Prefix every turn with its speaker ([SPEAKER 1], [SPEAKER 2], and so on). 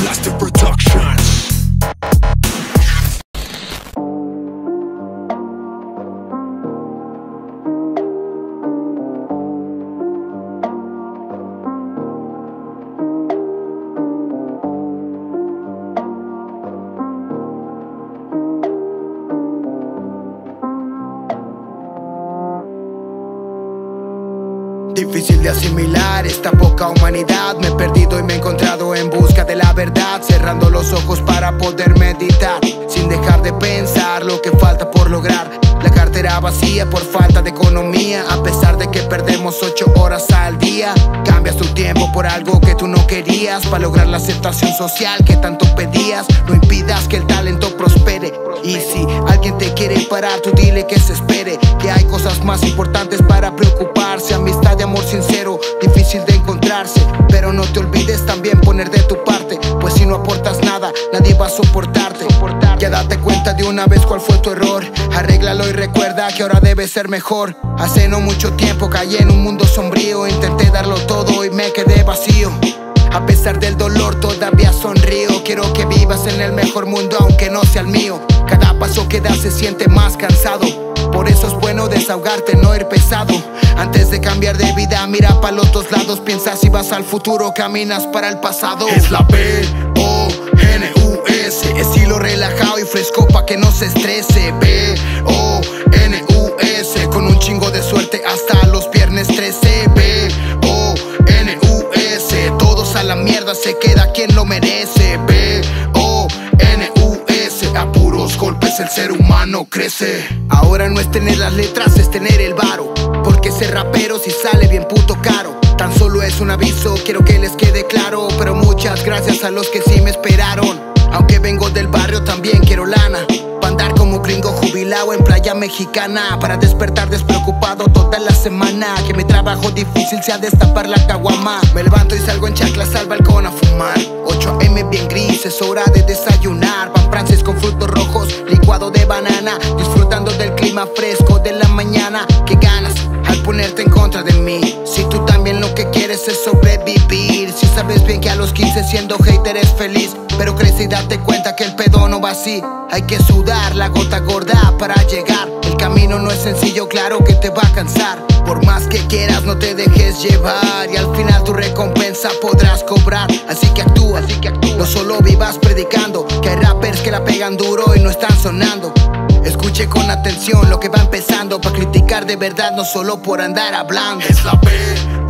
[SPEAKER 1] Blaster Productions.
[SPEAKER 2] Difícil de asimilar esta poca humanidad. Me he perdido y me he encontrado en busca de la verdad, cerrando los ojos para poder meditar, sin dejar de pensar lo que falta por lograr. La cartera vacía por falta de economía, a pesar de que perdemos 8 horas al día. Cambias tu tiempo por algo que tú no querías, para lograr la aceptación social que tanto pedías. No impidas que el talento prospere, y si alguien te quiere parar, tú dile que se espere, que hay cosas más importantes para preocuparse. Amistad y amor sincero, difícil de encontrarse, pero no te olvides también poner de tu parte, pues si no aportas nada, nadie va a soportarte. Ya date cuenta de una vez cuál fue tu error, arréglalo y recuerda que ahora debe ser mejor. Hace no mucho tiempo caí en un mundo sombrío, intenté darlo todo y me quedé vacío. A pesar del dolor todavía sonrío. Quiero que vivas en el mejor mundo aunque no sea el mío. Cada paso que das se siente más cansado, por eso es bueno desahogarte, no ir pesado. Antes de cambiar de vida, mira para los dos lados. Piensa si vas al futuro o caminas para el pasado.
[SPEAKER 1] Es la B-O-N-U-S,
[SPEAKER 2] estilo relajado y fresco pa' que no se estrese. B-O-N-U-S, con un chingo de suerte hasta los viernes 13. B-O-N-U-S, todos a la mierda, se queda quien lo merece. B-O-N-U-S, a puros golpes el ser humano crece. Ahora no es tener las letras, es tener el varo, porque ser rapero si sale bien puto caro. Tan solo es un aviso, quiero que les quede claro, pero muchas gracias a los que sí me esperaron. Aunque vengo del barrio también quiero lana, pa' andar como gringo jubilado en playa mexicana, para despertar despreocupado toda la semana. Que mi trabajo difícil sea destapar la caguama. Me levanto y salgo en chanclas al balcón a fumar. 8 AM bien gris, es hora de desayunar. Pan francés con frutos rojos, licuado de banana, disfrutando del clima fresco de la mañana. Qué ganas al ponerte en contra de mí, si tú también lo que quieres es sobrevivir. Si sabes bien que a los 15 siendo hater es feliz, pero crece y date cuenta que el pedo no va así. Hay que sudar la gota gorda para llegar. El camino no es sencillo, claro que te va a cansar. Por más que quieras no te dejes llevar, y al final tu recompensa podrás cobrar. Así que actúa, no solo vivas predicando, que hay rappers que la pegan duro y no están sonando. Escuche con atención lo que va empezando, pa' criticar de verdad, no solo por andar hablando.
[SPEAKER 1] Es la B